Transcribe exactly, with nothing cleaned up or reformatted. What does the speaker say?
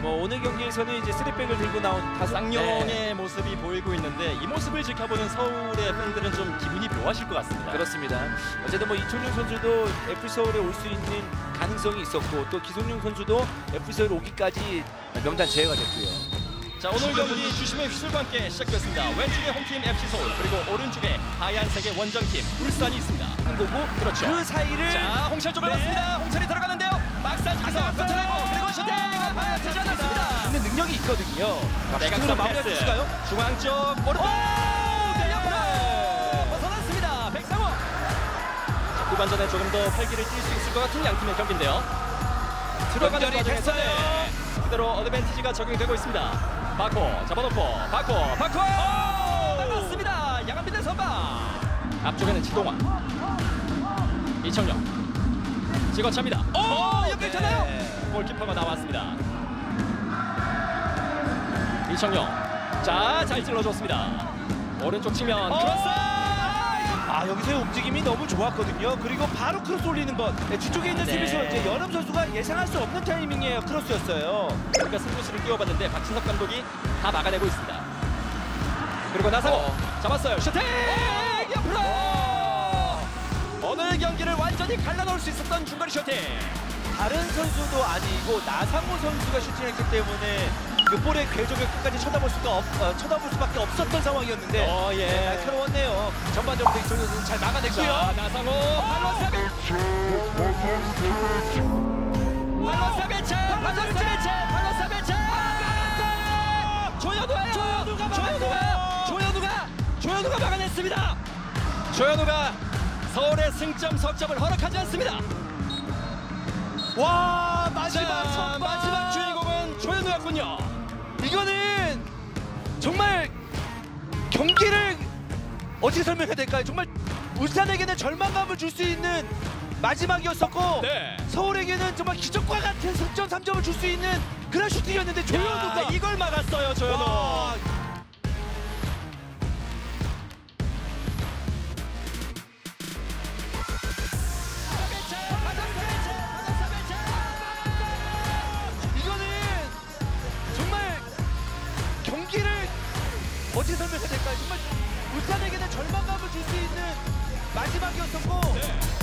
뭐 오늘 경기에서는 이제 쓰리백을 들고 나온 쌍용의 네. 모습이 보이고 있는데 이 모습을 지켜보는 서울의 팬들은 좀 기분이 묘하실 것 같습니다. 그렇습니다. 어쨌든 뭐 이청용 선수도 에프씨서울에 올 수 있는 가능성이 있었고 또 기성용 선수도 에프씨서울 오기까지 명단 제외가 됐고요. 자, 오늘 경기 주심의 휘슬과 함께 시작됐습니다. 왼쪽에 홈팀 에프씨서울 그리고 오른쪽에 하얀색의 원정팀 울산이 있습니다. 한 거고 그렇죠. 그 사이를 자, 홍철 쪽으로 네. 갔습니다. 홍철이 들어가는데요. 막상 중에서 버텨내고 그리고 슈팅! 되지 않았습니다. 근데 능력이 있거든요. 내각선 마무리할 수 패스. 있을까요? 중앙 쪽 오른쪽 옆으로 벗어났습니다. 백상호. 후반전에 조금 더 활기를 띨 수 있을 것 같은 양팀의 경기인데요. 들어가는 과정에서 네, 그대로 어드밴티지가 적용되고 있습니다. 바코 잡아놓고 바코 바코 나갔습니다. 양한빈의 선방. 앞쪽에는 지동환, 이청용 찍어찹니다. 오, 연결되나요? 네. 골키퍼가 나왔습니다. 이청용, 자, 잘 찔러줬습니다. 오른쪽 치면 크로스. 아, 여기서의 움직임이 너무 좋았거든요. 그리고 바로 크로스 올리는 것. 네, 뒤쪽에 있는 네. 수비수 이제 연음 선수가 예상할 수 없는 타이밍의 크로스였어요. 그러니까 승부수를 띄워봤는데 박진석 감독이 다 막아내고 있습니다. 그리고 나서 어. 잡았어요. 슈팅! 옆으로! 오늘 경기를 완전히 갈라놓을 수 있었던 중거리 슈팅. 다른 선수도 아니고 나상호 선수가 슈팅했기 때문에 그 볼의 궤적을 끝까지 쳐다볼 수가 없, 어, 쳐다볼 수밖에 없었던 상황이었는데 어, 예. 네, 날카로웠네요. 전반적으로 이청용 선수는 잘 막아냈고요. 자, 나상호 발로 사베체 발로 사베체 발로 사베체 발로 사베체 조현우예요. 조현우가 조현우가 조현우가 조현우가 막아냈습니다. 조현우가 서울의 승점 석점을 허락하지 않습니다. 와, 마지막 자, 선방! 마지막 주인공은 조현우였군요. 이거는 정말 경기를 어떻게 설명해야 될까요? 정말 울산에게는 절망감을 줄 수 있는 마지막이었었고 네. 서울에게는 정말 기적과 같은 승점 삼 점을 줄 수 있는 그런 슈팅이었는데 조현우가 야, 이걸 막았어요, 조현우. 와, 이거는 정말 경기를 어떻게 설명해야 될까요? 정말 울산에게는 절망감을 줄 수 있는 마지막이었었고 네.